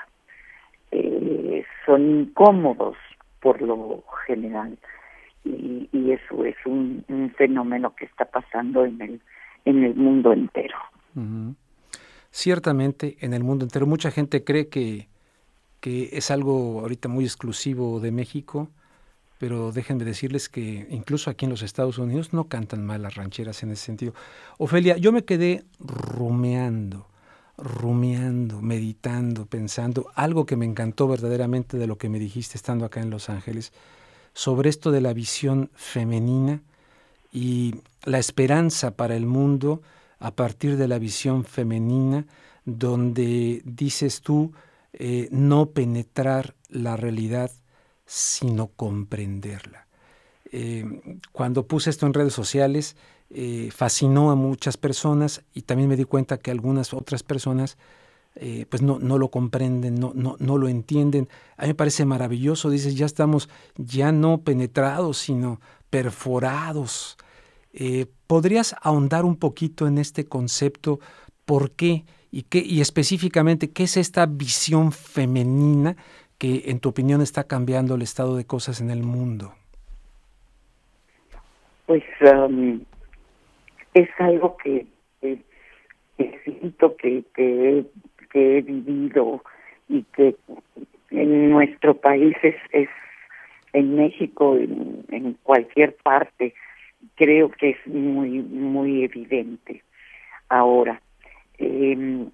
Eh, son incómodos por lo general y, y eso es un, un fenómeno que está pasando en el en el mundo entero. Uh-huh. Ciertamente en el mundo entero mucha gente cree que que es algo ahorita muy exclusivo de México. Pero déjenme decirles que incluso aquí en los Estados Unidos no cantan mal las rancheras en ese sentido. Ofelia, yo me quedé rumeando, rumeando, meditando, pensando, algo que me encantó verdaderamente de lo que me dijiste estando acá en Los Ángeles, sobre esto de la visión femenina y la esperanza para el mundo a partir de la visión femenina, donde dices tú, eh, no penetrar la realidad, sino comprenderla. Eh, cuando puse esto en redes sociales, eh, fascinó a muchas personas y también me di cuenta que algunas otras personas eh, pues no, no lo comprenden, no, no, no lo entienden. A mí me parece maravilloso, dices, ya estamos ya no penetrados, sino perforados. Eh, ¿Podrías ahondar un poquito en este concepto? ¿Por qué? Y, qué, y específicamente, ¿qué es esta visión femenina que en tu opinión está cambiando el estado de cosas en el mundo? pues um, es algo que, que, que siento que, que, que he vivido y que en nuestro país es, es en México, en, en cualquier parte, creo que es muy, muy evidente. Ahora, eh,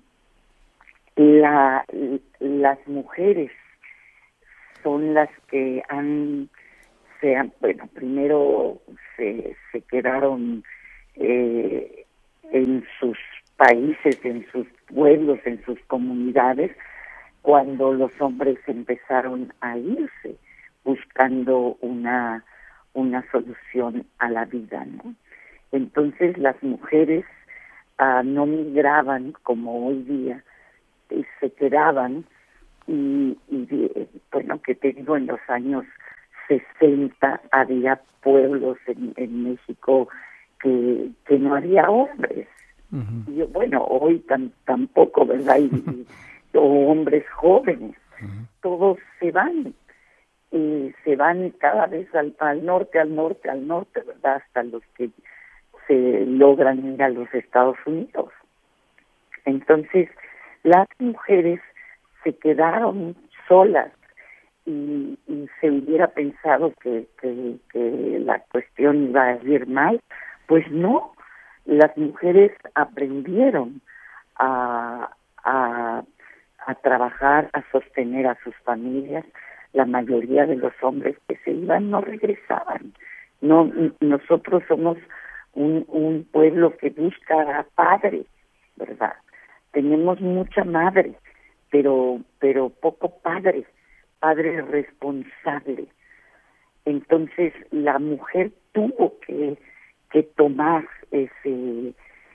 la, las mujeres son las que han, se han, bueno, primero se, se quedaron eh, en sus países, en sus pueblos, en sus comunidades, cuando los hombres empezaron a irse buscando una, una solución a la vida, ¿no? Entonces las mujeres uh, no migraban como hoy día, y se quedaban y, y bueno, que te digo, en los años sesenta había pueblos en, en México que, que no había hombres. Uh-huh. Y bueno, hoy tam, tampoco, ¿verdad? Y, y, o hombres jóvenes, uh-huh. Todos se van, y se van cada vez al, al norte, al norte, al norte, ¿verdad? Hasta los que se logran ir a los Estados Unidos. Entonces, las mujeres se quedaron solas y, y se hubiera pensado que, que, que la cuestión iba a ir mal. Pues no, las mujeres aprendieron a, a, a trabajar, a sostener a sus familias. La mayoría de los hombres que se iban no regresaban. No, nosotros somos un, un pueblo que busca a padre, ¿verdad? Tenemos mucha madre, pero pero poco padre, padre responsable. Entonces la mujer tuvo que que tomar ese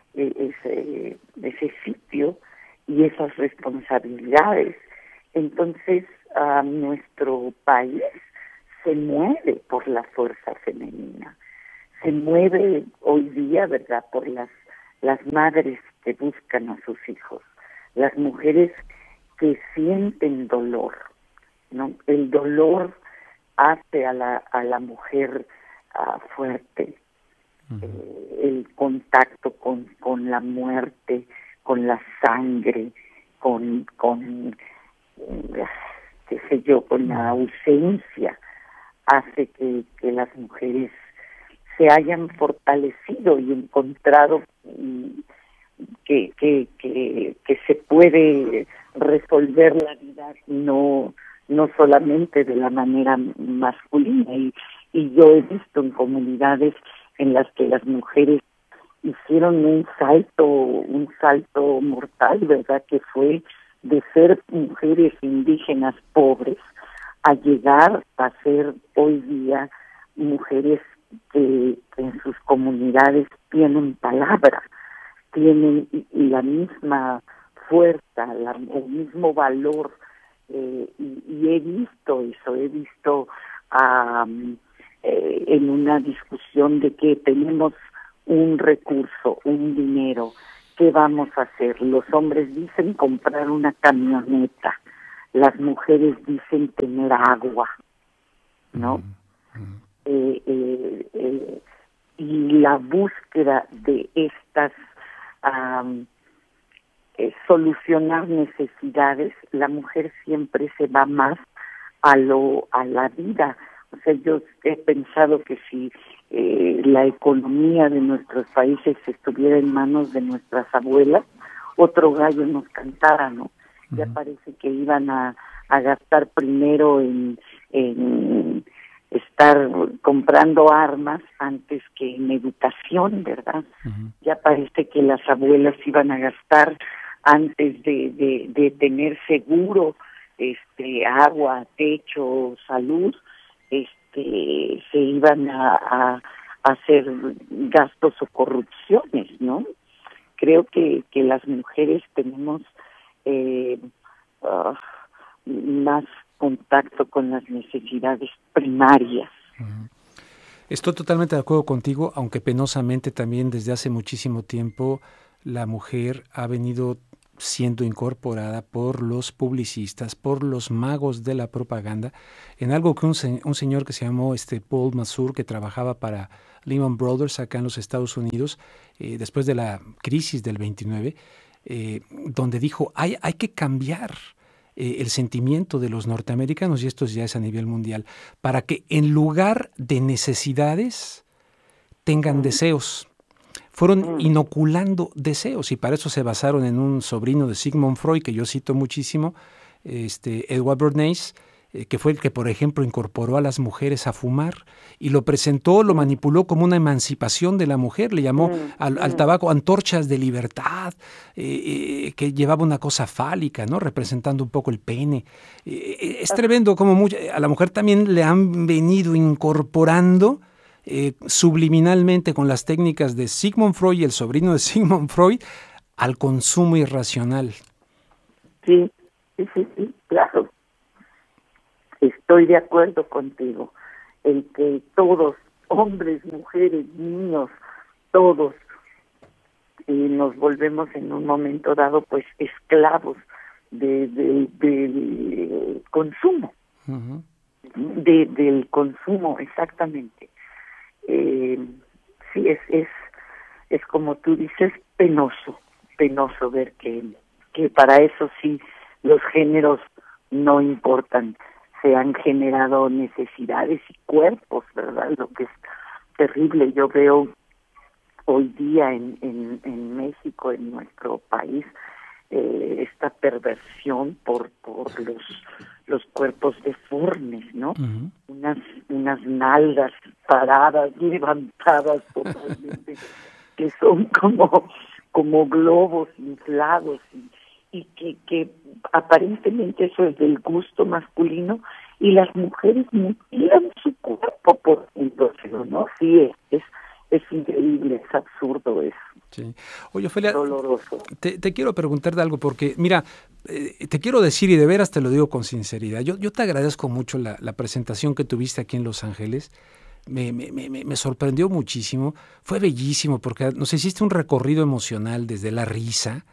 ese ese sitio y esas responsabilidades. Entonces uh, nuestro país se mueve por la fuerza femenina, se mueve hoy día, ¿verdad?, por las las madres que buscan a sus hijos, las mujeres que sienten dolor, ¿no? El dolor hace a la a la mujer uh, fuerte. Uh-huh. Eh, el contacto con con la muerte, con la sangre, con con eh, qué sé yo, con la ausencia, hace que que las mujeres se hayan fortalecido y encontrado y, que, que que que se puede resolver la vida no no solamente de la manera masculina, y, y yo he visto en comunidades en las que las mujeres hicieron un salto un salto mortal, ¿verdad?, que fue de ser mujeres indígenas pobres a llegar a ser hoy día mujeres que, que en sus comunidades tienen palabra, tienen la misma fuerza, la, el mismo valor, eh, y, y he visto eso, he visto um, eh, en una discusión de que tenemos un recurso, un dinero, ¿qué vamos a hacer? Los hombres dicen comprar una camioneta, las mujeres dicen tener agua, ¿no? Mm-hmm. Eh, eh, eh, y la búsqueda de estas um, eh, solucionar necesidades, la mujer siempre se va más a lo a la vida. O sea, yo he pensado que si eh, la economía de nuestros países estuviera en manos de nuestras abuelas, otro gallo nos cantara, ¿no? Uh-huh. Ya parece que iban a, a gastar primero en, en estar comprando armas antes que en educación, ¿verdad? Uh-huh. Ya parece que las abuelas iban a gastar antes de, de, de tener seguro, este, agua, techo, salud, este, se iban a, a, a hacer gastos o corrupciones, ¿no? Creo que, que las mujeres tenemos eh, uh, más contacto con las necesidades primarias. Uh-huh. Estoy totalmente de acuerdo contigo, aunque penosamente también desde hace muchísimo tiempo la mujer ha venido siendo incorporada por los publicistas, por los magos de la propaganda, en algo que un, se un señor que se llamó este Paul Mazur, que trabajaba para Lehman Brothers acá en los Estados Unidos, eh, después de la crisis del veintinueve, eh, donde dijo, hay, hay que cambiar eh, el sentimiento de los norteamericanos, y esto ya es a nivel mundial, para que en lugar de necesidades tengan deseos. Fueron inoculando deseos, y para eso se basaron en un sobrino de Sigmund Freud, que yo cito muchísimo, este, Edward Bernays, eh, que fue el que, por ejemplo, incorporó a las mujeres a fumar y lo presentó, lo manipuló como una emancipación de la mujer, le llamó al, al tabaco antorchas de libertad, eh, eh, que llevaba una cosa fálica, ¿no? Representando un poco el pene. Eh, es tremendo como mucha, a la mujer también le han venido incorporando Eh, subliminalmente con las técnicas de Sigmund Freud y el sobrino de Sigmund Freud al consumo irracional. Sí, sí, sí, sí, claro. Estoy de acuerdo contigo en que todos, hombres, mujeres, niños, todos eh, nos volvemos en un momento dado pues esclavos de, de, del consumo, uh-huh. de, del consumo, exactamente. Eh, sí, es, es, es como tú dices, penoso, penoso ver que, que para eso sí los géneros no importan, se han generado necesidades y cuerpos, ¿verdad? Lo que es terrible, yo veo hoy día en, en, en México, en nuestro país, eh, esta perversión por, por los los cuerpos deformes, ¿no? Uh-huh. Unas unas nalgas paradas, levantadas totalmente, que son como como globos inflados y, y que, que aparentemente eso es del gusto masculino y las mujeres mutilan su cuerpo por entonces, ¿no? Sí, es, es es increíble, es absurdo eso. Sí. Oye, Ofelia, doloroso. Te, te quiero preguntar de algo porque, mira, eh, te quiero decir y de veras te lo digo con sinceridad. Yo, yo te agradezco mucho la, la presentación que tuviste aquí en Los Ángeles. Me, me, me, me sorprendió muchísimo. Fue bellísimo porque nos hiciste un recorrido emocional desde la risa,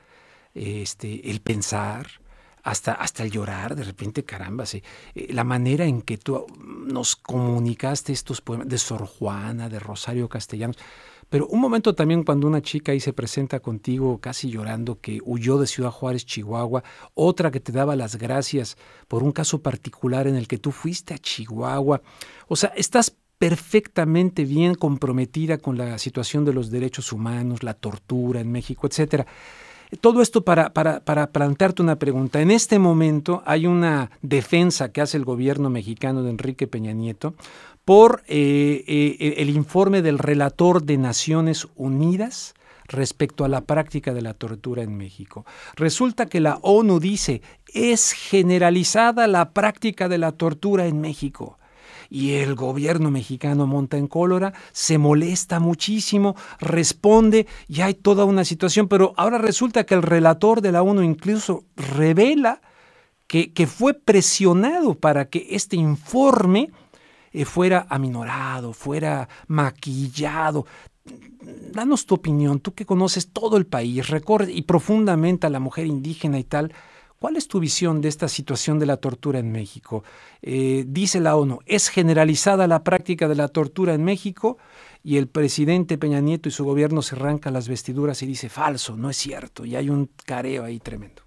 este, el pensar, hasta, hasta el llorar. De repente, caramba, sí. eh, la manera en que tú nos comunicaste estos poemas de Sor Juana, de Rosario Castellanos. Pero un momento también cuando una chica ahí se presenta contigo casi llorando, que huyó de Ciudad Juárez, Chihuahua, otra que te daba las gracias por un caso particular en el que tú fuiste a Chihuahua. O sea, estás perfectamente bien comprometida con la situación de los derechos humanos, la tortura en México, etcétera. Todo esto para, para, para plantearte una pregunta. En este momento hay una defensa que hace el gobierno mexicano de Enrique Peña Nieto por eh, eh, el informe del relator de Naciones Unidas respecto a la práctica de la tortura en México. Resulta que la ONU dice, es generalizada la práctica de la tortura en México. Y el gobierno mexicano monta en cólera, se molesta muchísimo, responde y hay toda una situación. Pero ahora resulta que el relator de la ONU incluso revela que, que fue presionado para que este informe eh, fuera aminorado, fuera maquillado. Danos tu opinión, tú que conoces todo el país, recorres y profundamente a la mujer indígena y tal. ¿Cuál es tu visión de esta situación de la tortura en México? Eh, dice la ONU, es generalizada la práctica de la tortura en México y el presidente Peña Nieto y su gobierno se arranca las vestiduras y dice, falso, no es cierto, y hay un careo ahí tremendo.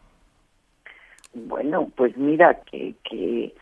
Bueno, pues mira que, que,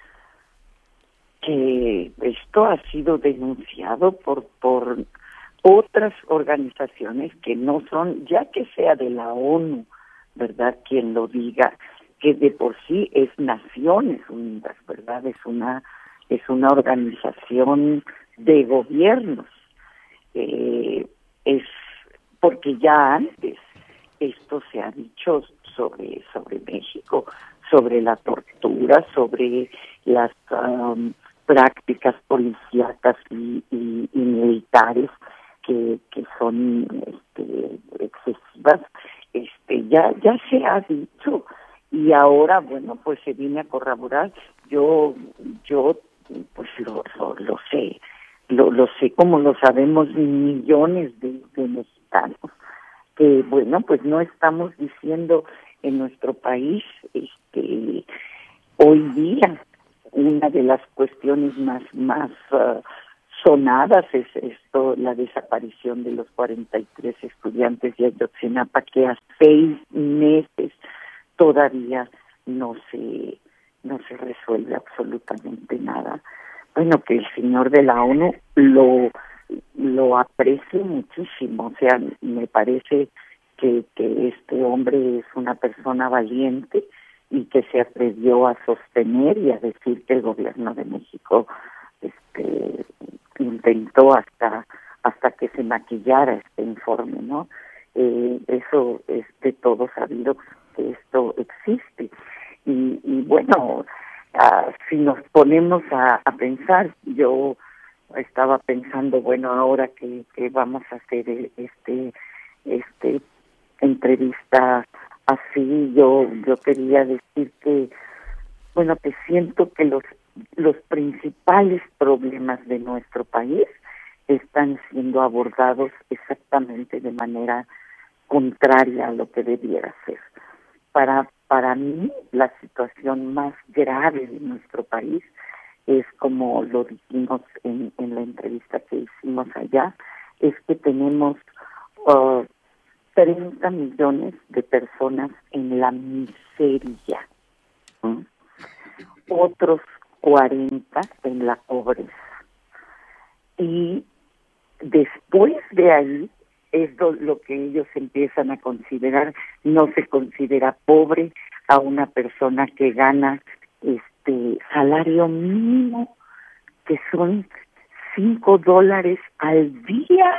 que esto ha sido denunciado por, por otras organizaciones que no son, ya que sea de la ONU, ¿verdad? Quien lo diga, que de por sí es Naciones Unidas, ¿verdad? Es una es una organización de gobiernos. Eh, es porque ya antes esto se ha dicho sobre sobre México, sobre la tortura, sobre las um, prácticas policíacas y, y, y militares que que son este, excesivas. Este ya ya se ha dicho y ahora bueno pues se viene a corroborar. Yo yo pues lo lo, lo sé lo, lo sé como lo sabemos millones de, de mexicanos, que bueno pues no estamos diciendo en nuestro país, este, hoy día una de las cuestiones más más uh, sonadas es esto, la desaparición de los cuarenta y tres estudiantes de Ayotzinapa, que a seis meses todavía no se no se resuelve absolutamente nada. Bueno, que el señor de la ONU lo lo aprecie muchísimo, o sea, me parece que, que este hombre es una persona valiente y que se atrevió a sostener y a decir que el gobierno de México este intentó hasta hasta que se maquillara este informe, ¿no? Eh, eso es de todo sabido que esto existe. Y, y bueno, uh, si nos ponemos a, a pensar, yo estaba pensando, bueno, ahora que, que vamos a hacer este este entrevista así, yo yo quería decir que, bueno, que siento que los los principales problemas de nuestro país están siendo abordados exactamente de manera contraria a lo que debiera ser. Para para mí, la situación más grave de nuestro país es, como lo dijimos en, en la entrevista que hicimos allá, es que tenemos uh, treinta millones de personas en la miseria, ¿sí? Otros cuarenta en la pobreza. Y después de ahí es lo, lo que ellos empiezan a considerar. No se considera pobre a una persona que gana este salario mínimo, que son cinco dólares al día.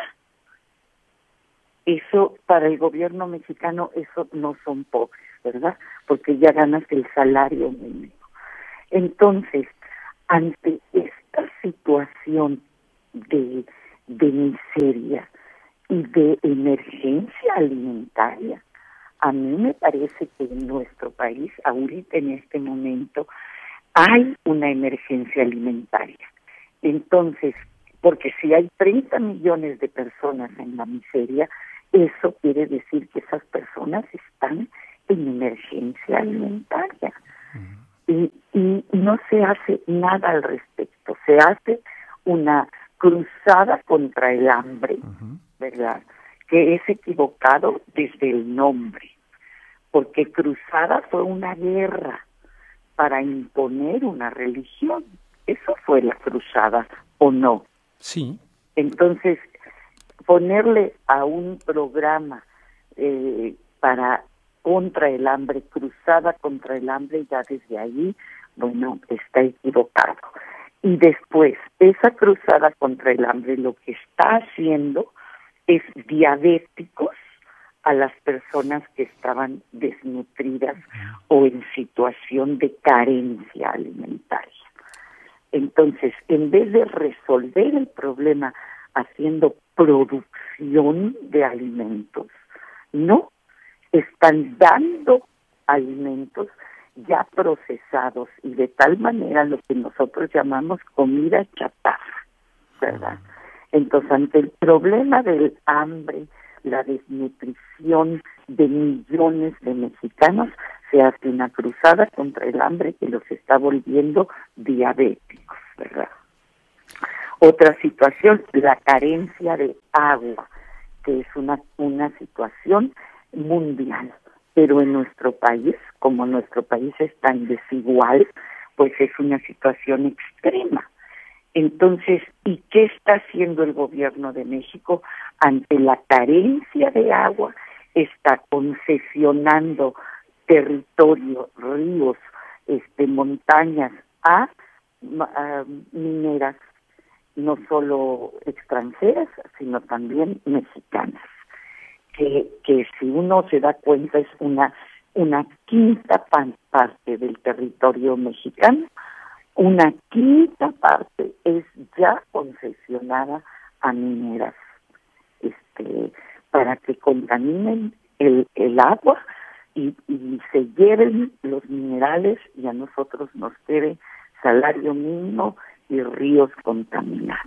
Eso para el gobierno mexicano, eso no son pobres, ¿verdad? Porque ya ganas el salario mínimo. Entonces, ante esta situación de, de miseria y de emergencia alimentaria, a mí me parece que en nuestro país, ahorita en este momento, hay una emergencia alimentaria. Entonces, porque si hay treinta millones de personas en la miseria, eso quiere decir que esas personas están en emergencia alimentaria. Uh-huh. Y, y no se hace nada al respecto. Se hace una cruzada contra el hambre, uh-huh. ¿verdad? Que es equivocado desde el nombre, porque cruzada fue una guerra para imponer una religión. Eso fue la cruzada, ¿o no? Sí. Entonces, ponerle a un programa eh, para contra el hambre, cruzada contra el hambre, ya desde ahí, bueno, está equivocado. Y después, esa cruzada contra el hambre lo que está haciendo es diabéticos a las personas que estaban desnutridas o en situación de carencia alimentaria. Entonces, en vez de resolver el problema haciendo producción de alimentos, no, están dando alimentos ya procesados y de tal manera lo que nosotros llamamos comida chatarra, ¿verdad? Entonces, ante el problema del hambre, la desnutrición de millones de mexicanos, se hace una cruzada contra el hambre que los está volviendo diabéticos, ¿verdad? Otra situación, la carencia de agua, que es una, una situación mundial, pero en nuestro país, como nuestro país es tan desigual, pues es una situación extrema. Entonces, ¿y qué está haciendo el gobierno de México ante la carencia de agua? Está concesionando territorio, ríos, este, montañas a, a mineras, no solo extranjeras, sino también mexicanas. Que, que si uno se da cuenta es una una quinta parte del territorio mexicano, una quinta parte es ya concesionada a mineras, este, para que contaminen el, el agua y, y se lleven los minerales y a nosotros nos quede salario mínimo y ríos contaminados.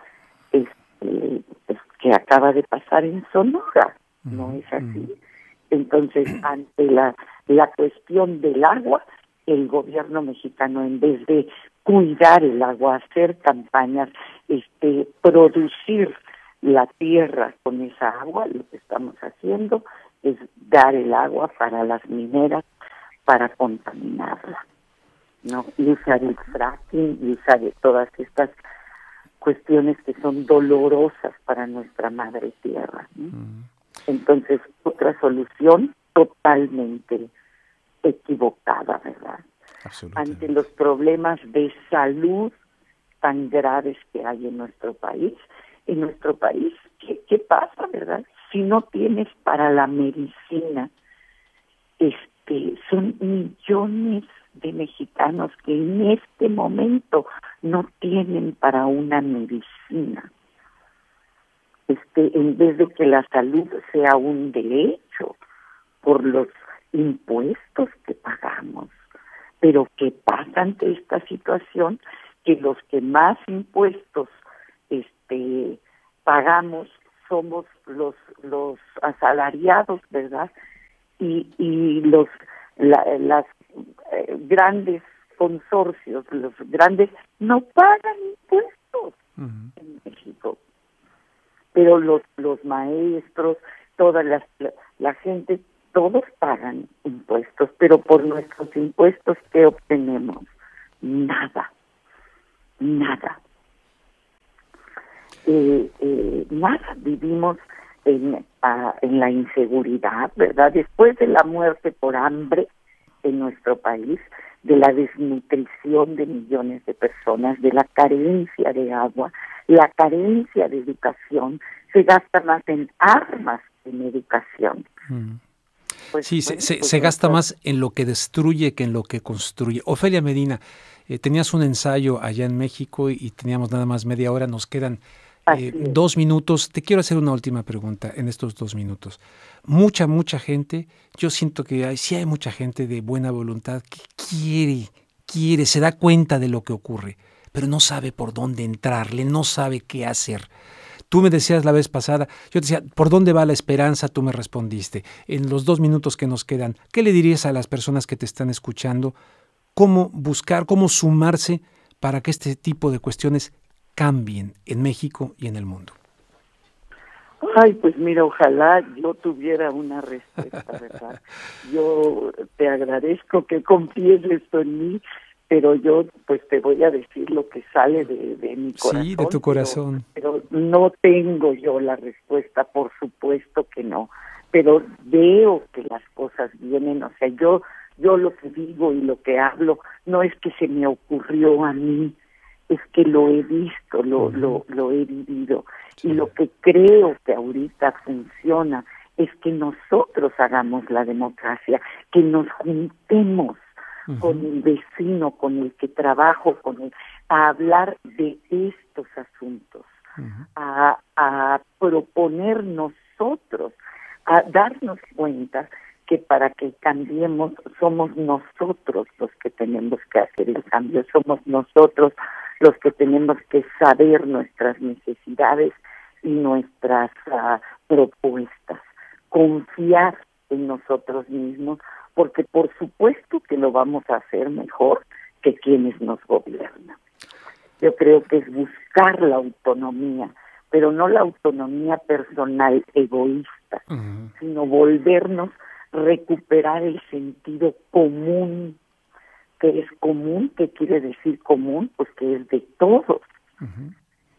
Este, que acaba de pasar en Sonora, ¿no es así? Entonces, ante la, la cuestión del agua, el gobierno mexicano, en vez de cuidar el agua, hacer campañas, este, producir la tierra con esa agua, lo que estamos haciendo es dar el agua para las mineras, para contaminarla, ¿no? Y usar el fracking, y usar todas estas cuestiones que son dolorosas para nuestra madre tierra, ¿no? Mm. Entonces, otra solución totalmente equivocada, ¿verdad? Ante los problemas de salud tan graves que hay en nuestro país, en nuestro país, ¿qué, qué pasa, verdad? Si no tienes para la medicina, este, son millones de mexicanos que en este momento no tienen para una medicina. Este, en vez de que la salud sea un derecho por los impuestos que pagamos. Pero ¿qué pasa ante esta situación? Que los que más impuestos este, pagamos somos los los asalariados, ¿verdad? Y, y los la, las eh, grandes consorcios, los grandes, no pagan impuestos uh-huh. en México. Pero los los maestros, toda la, la, la gente, todos pagan impuestos, pero por nuestros impuestos, ¿qué obtenemos? Nada, nada. Eh, eh, nada, vivimos en, a, en la inseguridad, ¿verdad? Después de la muerte por hambre en nuestro país, de la desnutrición de millones de personas, de la carencia de agua, la carencia de educación, se gasta más en armas que en educación. Mm. Pues, sí, pues, se, pues, se gasta más en lo que destruye que en lo que construye. Ofelia Medina, eh, tenías un ensayo allá en México y, y teníamos nada más media hora, nos quedan eh, dos minutos. Te quiero hacer una última pregunta en estos dos minutos. Mucha, mucha gente, yo siento que hay, sí hay mucha gente de buena voluntad que quiere, quiere, se da cuenta de lo que ocurre, pero no sabe por dónde entrarle, no sabe qué hacer. Tú me decías la vez pasada, yo te decía, ¿por dónde va la esperanza? Tú me respondiste. En los dos minutos que nos quedan, ¿qué le dirías a las personas que te están escuchando? ¿Cómo buscar, cómo sumarse para que este tipo de cuestiones cambien en México y en el mundo? Ay, pues mira, ojalá yo tuviera una respuesta, ¿verdad? Yo te agradezco que confíes esto en mí, pero yo pues te voy a decir lo que sale de, de mi corazón. Sí, de tu corazón. Pero, pero no tengo yo la respuesta, por supuesto que no. Pero veo que las cosas vienen, o sea, yo yo lo que digo y lo que hablo no es que se me ocurrió a mí, es que lo he visto, lo, uh-huh. lo, lo he vivido. Sí. Y lo que creo que ahorita funciona es que nosotros hagamos la democracia, que nos juntemos Uh-huh. con el vecino, con el que trabajo, con el, a hablar de estos asuntos, uh-huh. a, a proponer nosotros, a darnos cuenta que para que cambiemos somos nosotros los que tenemos que hacer el cambio, somos nosotros los que tenemos que saber nuestras necesidades y nuestras uh, propuestas, confiar en nosotros mismos, porque por supuesto que lo vamos a hacer mejor que quienes nos gobiernan. Yo creo que es buscar la autonomía, pero no la autonomía personal egoísta, uh-huh. sino volvernos, recuperar el sentido común. ¿Qué es común? ¿Qué quiere decir común? Pues que es de todos. Uh-huh.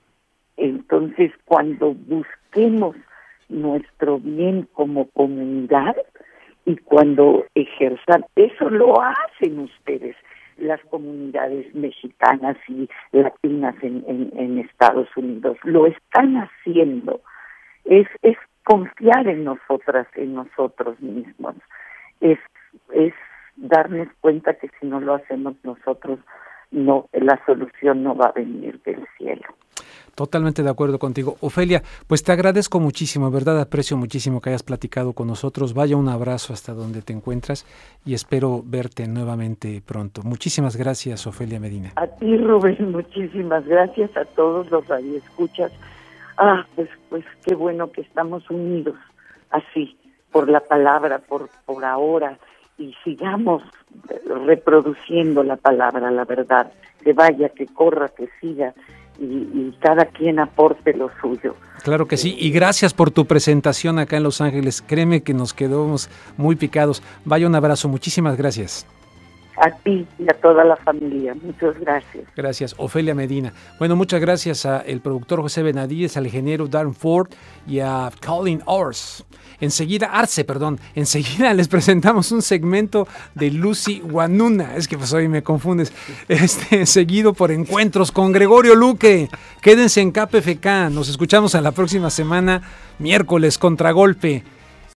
Entonces, cuando busquemos nuestro bien como comunidad, y cuando ejerzan, eso lo hacen ustedes, las comunidades mexicanas y latinas en, en, en Estados Unidos, lo están haciendo. Es, es confiar en nosotras, en nosotros mismos. Es, es darnos cuenta que si no lo hacemos nosotros, no, la solución no va a venir del cielo. Totalmente de acuerdo contigo. Ofelia, pues te agradezco muchísimo, verdad, aprecio muchísimo que hayas platicado con nosotros. Vaya, un abrazo hasta donde te encuentras y espero verte nuevamente pronto. Muchísimas gracias, Ofelia Medina. A ti, Rubén, muchísimas gracias, a todos los radioescuchas. Ah, pues, pues qué bueno que estamos unidos, así, por la palabra, por, por ahora, y sigamos reproduciendo la palabra, la verdad, que vaya, que corra, que siga, y, y cada quien aporte lo suyo. Claro que sí, y gracias por tu presentación acá en Los Ángeles, créeme que nos quedamos muy picados. Vaya, un abrazo, muchísimas gracias. A ti y a toda la familia, muchas gracias. Gracias, Ofelia Medina. Bueno, muchas gracias al productor José Benavides, al ingeniero Darren Ford y a Colin Ors. Enseguida, Arce, perdón, enseguida les presentamos un segmento de Lucy Guanuna, es que pues hoy me confundes, este, seguido por encuentros con Gregorio Luque. Quédense en K P F K, nos escuchamos a la próxima semana, miércoles, Contragolpe.